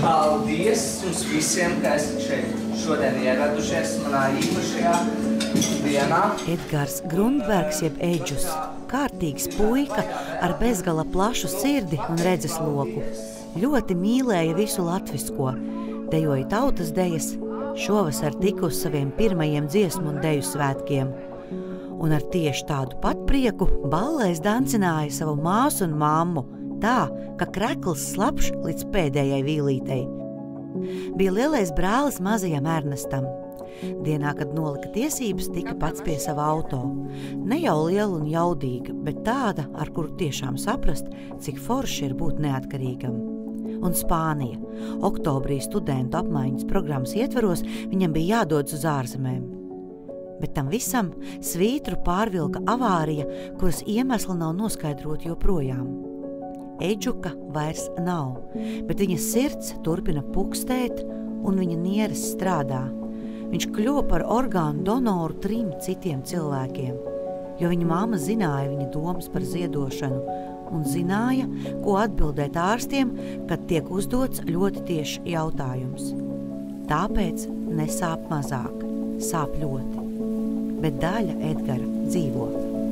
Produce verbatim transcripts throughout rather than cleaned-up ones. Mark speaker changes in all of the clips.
Speaker 1: Paldies jums visiem, ka esat šeit šodien ieradušies manā īpašajā dienā.
Speaker 2: Edgars Grundbergs jeb Edžus, kārtīgs puika ar bezgala plašu sirdi un redzesloku. Ļoti mīlēja visu latvisko, dejoja tautas dejas, šovasar tika uz saviem pirmajiem dziesmu un deju svētkiem. Un ar tieši tādu pat prieku ballēs dancināja savu māsu un mammu, tā, ka krekls slapš līdz pēdējai vīlītei. Bija lielais brālis mazajam Ernestam. Dienā, kad nolika tiesības, tika pats pie sava auto. Ne jau liela un jaudīga, bet tāda, ar kuru tiešām saprast, cik forši ir būt neatkarīgam. Un Spānija. Oktobrī studentu apmaiņas programmas ietvaros viņam bija jādodas uz ārzemēm. Bet tam visam svītru pārvilka avārija, kuras iemesli nav noskaidroti joprojām. Edžuka vairs nav, bet viņas sirds turpina pukstēt un viņa nieres strādā. Viņš kļuva par orgānu donoru trim citiem cilvēkiem, jo viņa mamma zināja viņa domas par ziedošanu un zināja, ko atbildēt ārstiem, kad tiek uzdots ļoti tieši jautājums. Tāpēc nesāp mazāk, sāp ļoti, bet daļa Edgara dzīvo.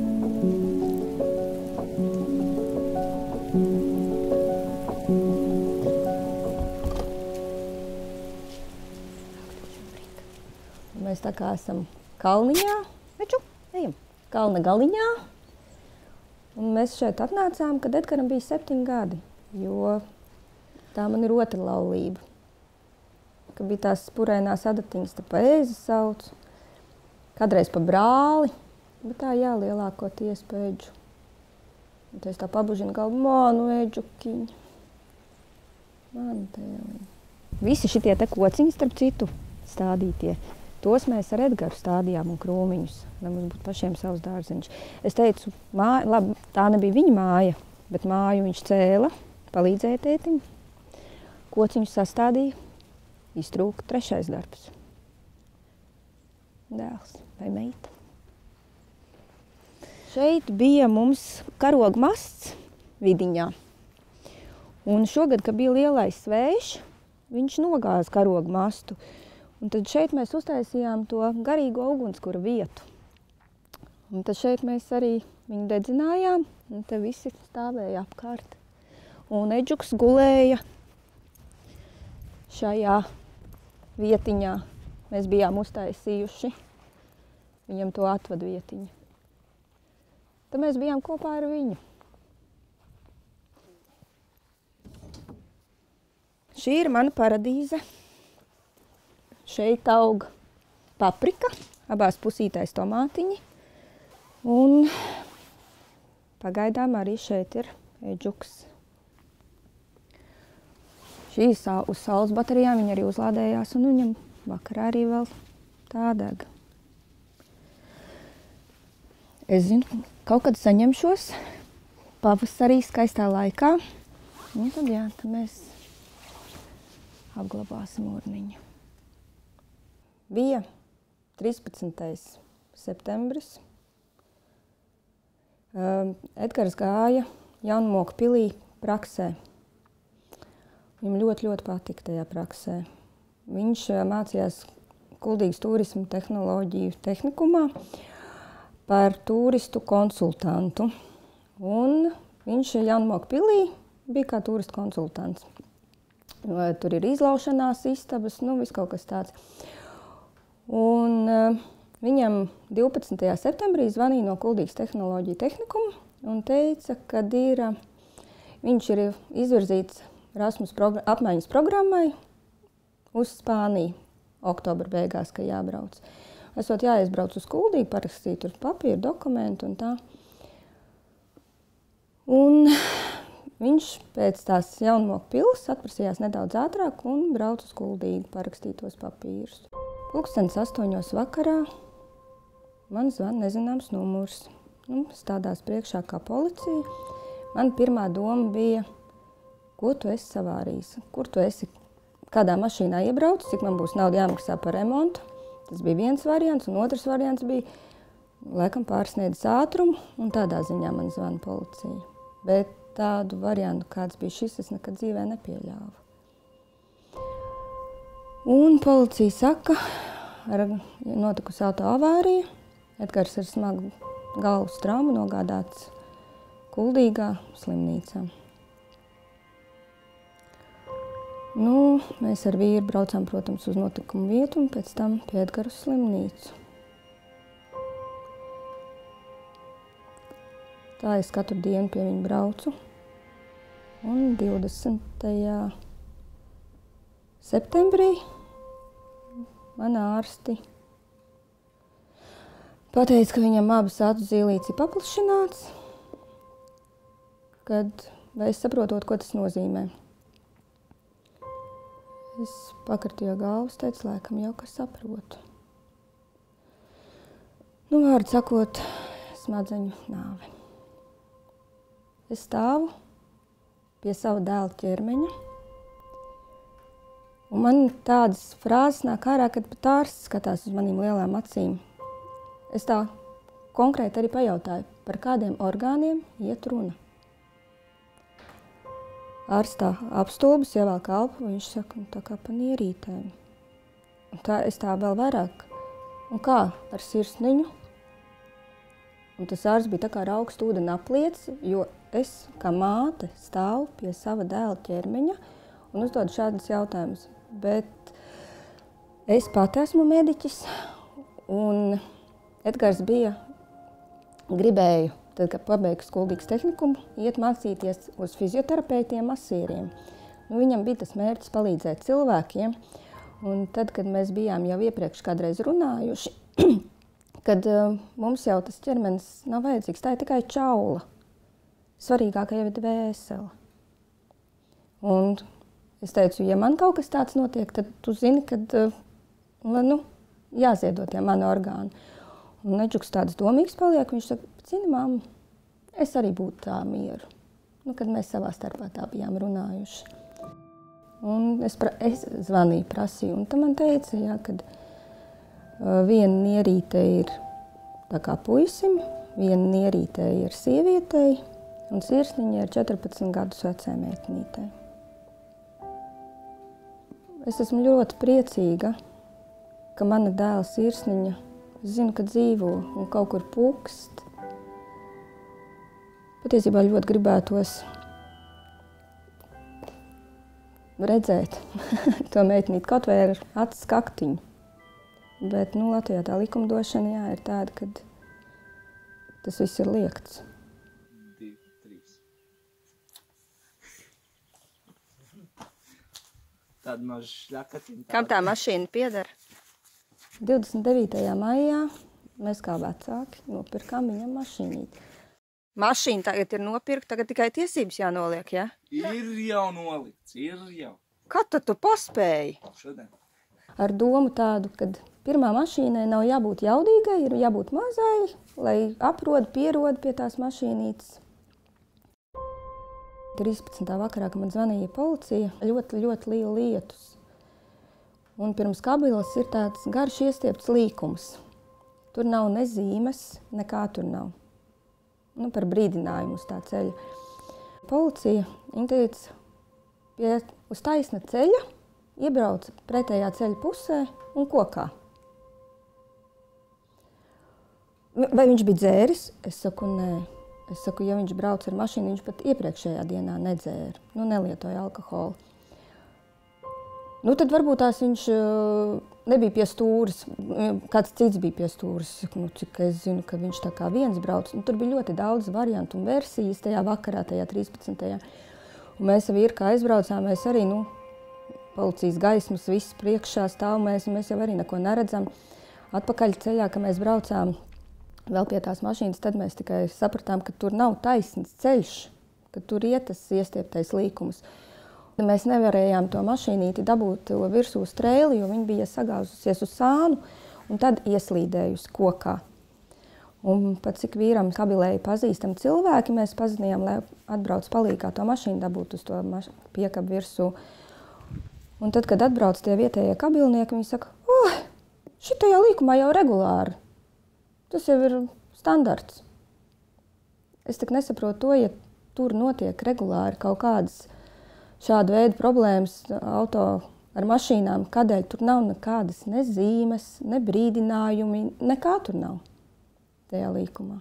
Speaker 3: Mēs tā kā esam kalniņā, veču, ejam, kalna galiņā. Un mēs šeit atnācām, kad Edgaram bija septiņi gadi, jo tā man ir otra laulība. Ka bija tās spurēnās adatiņas, tā pa ēzi sauc, kādreiz pa brāli, bet tā jā, lielākoties pa Edžu. Un tad es tā pabužinu galvu, manu Edžukiņu, manu tēliņu. Visi šitie te kociņi, starp citu, stādītie. Tos mēs ar Edgaru stādījām un krūmiņus, lai mums būtu pašiem savs dārziņš. Es teicu, māja, labi, tā nebija viņa māja, bet māju viņš cēla, palīdzēja tētim. Kociņus sastādīja, iztrūka trešais darbs. Dēls vai meita. Šeit bija mums karoga masts vidiņā. Un šogad, kad bija lielais svējš, viņš nogāza karoga mastu. Un tad šeit mēs uztaisījām to garīgo ugunskura vietu. Un tad šeit mēs arī viņu dedzinājām, un te visi stāvēja apkārt. Un Edžuks gulēja šajā vietiņā. Mēs bijām uztaisījuši viņam to atvadu vietiņu. Tad mēs bijām kopā ar viņu. Šī ir mana paradīze. Šeit aug paprika, abās pusītais tomātiņi. Un pagaidām arī šeit ir Edžuks. Šī uz saules baterijām viņa arī uzlādējās, un viņam vakarā arī vēl tā deg. Es zinu, kaut kad saņemšos pavasarī skaistā laikā. Un tad jā, tad mēs apglabāsim urniņu. Bija trīspadsmitais septembris. Edgars gāja Jaunmoka pilī praksē. Viņam ļoti, ļoti patika tajā praksē. Viņš mācījās Kuldīgas turisma tehnoloģiju tehnikumā par turistu konsultantu. Un viņš Jaunmoka pilī bija kā turistu konsultants. Tur ir izlaušanās istabas, nu, viss kaut kas tāds. Un uh, viņam divpadsmitajā septembrī zvanīja no Kuldīgas tehnoloģiju tehnikuma un teica, ka ir, viņš ir izvirzīts Erasmus progr apmaiņas programmai uz Spāniju oktobra beigās, ka jābrauc. Esot jāizbrauc uz Kuldīgu, parakstīt tur papīru, dokumentu un tā. Un viņš pēc tās Jaunmoka pils atprasījās nedaudz ātrāk un brauc uz Kuldīgu parakstīt tos papīrus. Pulkstens astoņos vakarā man zvan nezināms numurs. Nu, stādās priekšā kā policija. Man pirmā doma bija, ko tu esi savārījis, kur tu esi, kādā mašīnā iebrauc, cik man būs nauda jāmaksā par remontu. Tas bija viens variants, un otrs variants bija, laikam pārsniedz ātrumu, un tādā ziņā man zvana policija. Bet tādu variantu, kāds bija šis, es nekad dzīvē nepieļāvu. Un policija saka, ar notikusi auto avārija, Edgars ar smagu galvas traumu nogādāts Kuldīgā slimnīcā. Nu, mēs ar vīru braucām, protams, uz notikumu vietu un pēc tam pie Edgara slimnīcu. Tā es katru dienu pie viņa braucu. Un divdesmitajā septembrī man ārsti pateica, ka viņam abas acu zīlītes ir paplašināts, kad es saprotot, ko tas nozīmē. Es pakartīju galvas, teicu, laikam jau, ka saprotu. Nu, vārdu sakot, smadzeņu nāve. Es stāvu pie sava dēla ķermeņa, un man tādas frāzes nāk ārā, kad pat ārsts skatās uz manīm lielām acīm. Es tā konkrēti arī pajautāju, par kādiem orgāniem iet runa. Ārstā apstulbis ievelk elpu, viņš saka, nu, tā kā pa nierītēm. Un tā, es tā vēl vairāk. Un kā ar sirsniņu? Un tas ārsts bija tā kā ar augstu ūdeni aplieci, jo es, kā māte, stāvu pie sava dēla ķermeņa un uzdodu šādus jautājumus. Bet es pati esmu mediķis, un Edgars bija, gribēju, tad, kad pabeigs Kuldīgas tehnikumu, iet mācīties uz fizioterapeitiem, masieriem. Nu, viņam bija tas mērķis palīdzēt cilvēkiem. Un tad, kad mēs bijām jau iepriekš kādreiz runājuši, kad uh, mums jau tas ķermenis nav vajadzīgs, tā ir tikai čaula. Svarīgākā jau ir dvēsele. Un es teicu, ja man kaut kas tāds notiek, tad tu zini, kad uh, nu, jāziedo tie mani orgāni. Un Neģuks tāds domīgs paliek, viņš saka, zini, mamma, es arī būtu tā mieru. Nu, kad mēs savā starpā tā bijām runājuši. Un es, pra, es zvanīju, prasīju, un tam man teica, jā, kad uh, viena nierīte ir tā kā puisim, viena nierīte ir sievietei, un sirsniņa ir četrpadsmit gadus vecai meitenītei. Es esmu ļoti priecīga, ka mana dēla sirsniņa, es zinu, ka dzīvo un kaut kur pukst. Patiesībā ļoti gribētos redzēt to meitenīti kaut vai ar acu skaktiņu. Bet nu, Latvijā tā likumdošana jā, ir tāda, ka tas viss ir liekts.
Speaker 1: Divi, trīs. Tāda maža šļakatiņa.
Speaker 3: Kam tā mašīna pieder? divdesmit devītajā maijā mēs kā vecāki nopirkām viņam mašīnīti. Mašīna tagad ir nopirkta, tagad tikai tiesības jānoliek, ja?
Speaker 1: Ir jau nolikts, ir jau.
Speaker 3: Kad tad tu paspēji?
Speaker 1: Šodien.
Speaker 3: Ar domu tādu, kad pirmā mašīnai nav jābūt jaudīgai, ir jābūt mazai, lai aprod, pierod pie tās mašīnītes. trīspadsmitā vakarā, kad man zvanīja policija, ļoti, ļoti liela lietus. Un pirms kabilas ir tāds garš iestiepts līkums. Tur nav ne zīmes, nekā tur nav. Nu, par brīdinājumu uz tā ceļa. Policija, viņa teica, pie, uz taisna ceļa iebrauca pretējā ceļa pusē un kokā. Vai viņš bija dzēris? Es saku, nē. Es saku, ja viņš brauc ar mašīnu, viņš pat iepriekšējā dienā nedzēra. Nu, nelietoja alkoholu. Nu, tad varbūt tās viņš nebija pie stūres, kāds cits bija pie stūres. Nu, cik es zinu, ka viņš tā kā viens brauc. Nu, tur bija ļoti daudz variantu un versijas tajā vakarā, tajā trīspadsmitajā. Un mēs ar vīru, kā aizbraucām, mēs arī, nu, policijas gaismas viss priekšā stāv, mēs, mēs jau arī neko neredzam. Atpakaļ ceļā, kad mēs braucām vēl pie tās mašīnas, tad mēs tikai sapratām, ka tur nav taisns ceļš, ka tur iet tas iestieptais līkums. Mēs nevarējām to mašīnīti dabūt virsū strēli, jo viņa bija sagāzusies uz sānu un tad ieslīdējusi kokā. Un pat cik vīram kabilēja pazīstami cilvēki, mēs pazinījām, lai atbrauc palīgā to mašīnu dabūt uz to piekabu virsū. Un tad, kad atbrauc tie vietējie kabilnieki, viņi saka, oh, šitajā līkumā jau regulāri. Tas jau ir standarts. Es tak nesaprotu to, ja tur notiek regulāri kaut kādas šāda veida problēmas auto ar mašīnām, kādēļ tur nav nekādas ne zīmes, ne brīdinājumi, nekā tur nav tajā līkumā.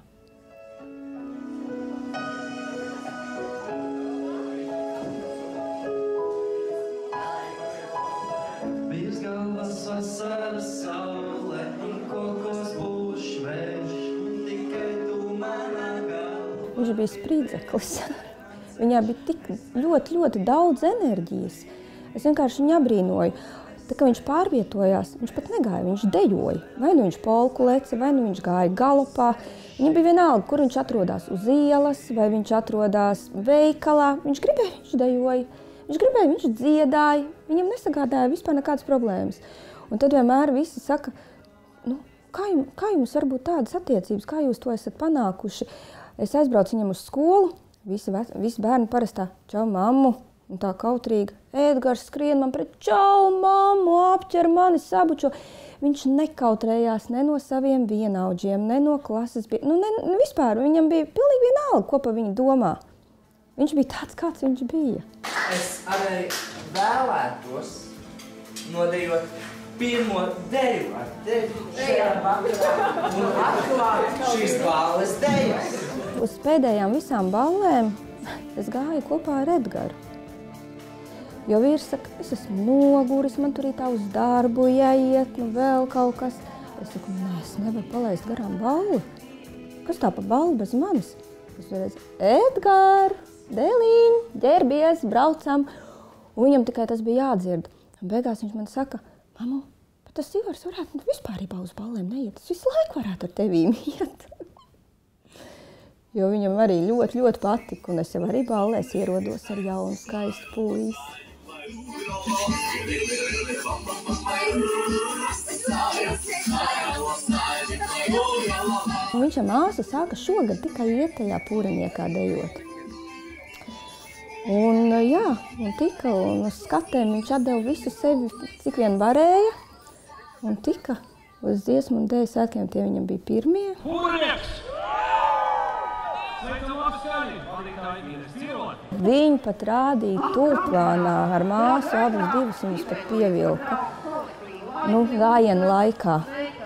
Speaker 3: Viņš bija spridzeklis. Viņā bija tik ļoti, ļoti daudz enerģijas. Es vienkārši viņu abrīnoju. Tā kā viņš pārvietojās, viņš pat negāja, viņš dejoja. Vai nu viņš polku leci, vai nu viņš gāja galopā. Viņam bija vienalga, kur viņš atrodās uz ielas, vai viņš atrodās veikalā. Viņš gribēja, viņš dejoja. Viņš gribēja, viņš dziedāja. Viņam nesagādāja vispār nekādas problēmas. Un tad vienmēr visi saka, nu, kā, jums, kā jums var būt tādas attiecības, kā jūs to esat panākuši? Es aizbraucu viņam uz skolu, visi, visi bērni parastā, čau, mammu, un tā kautrīga. Edgars skrien man pret, čau, mammu, apķer mani, sabučo. Viņš nekautrējās ne no saviem vienaudžiem, ne no klases. Nu, ne, vispār viņam bija pilnīgi vienalga, ko pa viņu domā. Viņš bija tāds, kāds viņš bija.
Speaker 1: Es arī vēlētos nodejot pirmo deju ar tevi šajā vakarā un atklāt šīs balles dejas.
Speaker 3: Uz pēdējām visām ballēm es gāju kopā ar Edgaru. Jo vīrs saka, es esmu noguris, man tur ir tā uz darbu jāiet, nu vēl kaut kas. Es saku, nē, es nevaru palaist garām balli. Kas tā pa balli bez manis? Es vēlreiz, Edgar, dēliņ, ģērbies, braucam. Un viņam tikai tas bija jādzird. Un beigās viņš man saka, mamu, bet tas Ivars varētu vispārībā uz ballēm neiet. Es visu laiku varētu ar tevīm iet. Jo viņam arī ļoti, ļoti patika. Un es jau arī ballēs ierodos ar jaunu skaistu puisi. Un viņš ar māsu sāka šogad tikai iet tajā pūreniekā dejot. Un jā, un tika, un uz skatēm viņš atdeva visu sevi, cik vien varēja, un tika uz dziesmu un dēļu svētkiem, tie viņam bija pirmie.
Speaker 4: Pūrenieks! Sveicam apskaļi!
Speaker 3: Viņi pat rādīja tūplānā ar māsu, abas divas viņus pat pievilka, nu, gājienu laikā.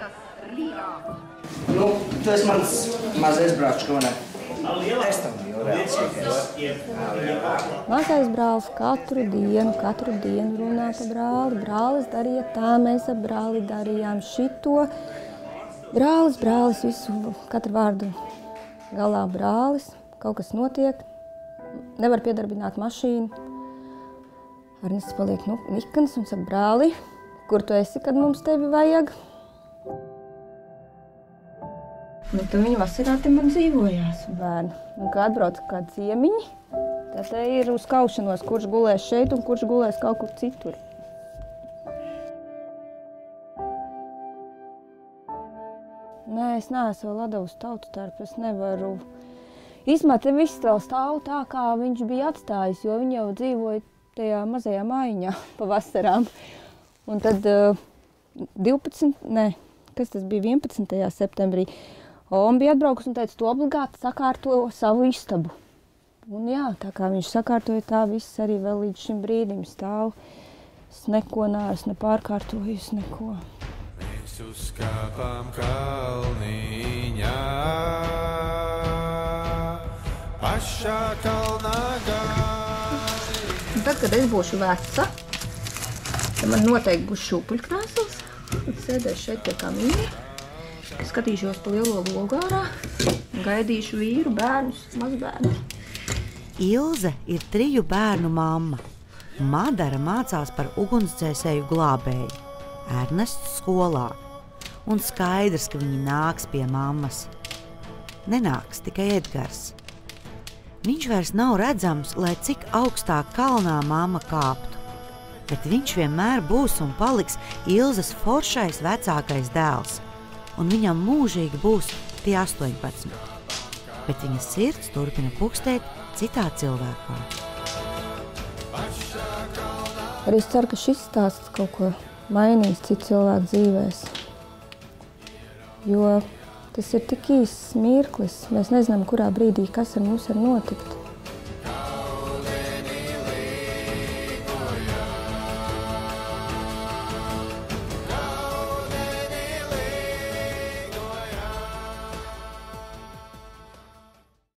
Speaker 1: Nu, tu esi mans mazais brāčs, ko ne? Es tam biju reāls.
Speaker 3: Mazais brālis katru dienu, katru dienu runā pa brāli. Brālis darīja tā, mēs ar brāli darījām šito. Brālis, brālis, visu, katru vārdu galā brālis. Kaut kas notiek, nevar piedarbināt mašīnu. Arnests paliek nu, nikans un saka, brāli, kur tu esi, kad mums tevi vajag? Nu, tad viņi vasarā te man dzīvojās, bērni. Un kā atbrauc kādi ciemiņi, tad te ir uz kaušanos, kurš gulēs šeit un kurš gulēs kaut kur citur. Nē, es neesmu vēl atdevusi tautu starp, es nevaru. Īstumā te viss vēl stāv tā, kā viņš bija atstājis, jo viņi jau dzīvoja tajā mazajā mājiņā pa vasarām. Un tad uh, divpadsmit, ne, kas tas bija vienpadsmitajā septembrī, Oma bija atbraukus un teica, tu obligāti sakārto savu istabu. Un jā, tā kā viņš sakārtoja, tā viss arī vēl līdz šim brīdim stāv. Es neko neesmu nepārkārtojis, neko.
Speaker 5: Mēs uzkāpām kalniņā, pašā kalnā gāja.
Speaker 3: Tad, kad es būšu veca, tad man noteikti būs šūpuļkrēsls. Sēdēšu šeit pie kamīna. Skatīšos pa lielo logārā, gaidīšu vīru, bērnus, mazbērnus.
Speaker 2: Ilze ir triju bērnu mamma. Madara mācās par ugunsdzēsēju glābēju. Ernests skolā. Un skaidrs, ka viņi nāks pie mammas. Nenāks tikai Edgars. Viņš vairs nav redzams, lai cik augstā kalnā mamma kāptu. Bet viņš vienmēr būs un paliks Ilzes foršais vecākais dēls. Un viņam mūžīgi būs tie astoņpadsmit. Bet viņa sirds turpina pukstēt citā cilvēkā.
Speaker 3: Arī es ceru, ka šis stāsts kaut ko mainīs citu cilvēku dzīvēs. Jo tas ir tik īsts mirklis. Mēs nezinām, kurā brīdī kas ar mums var notikt.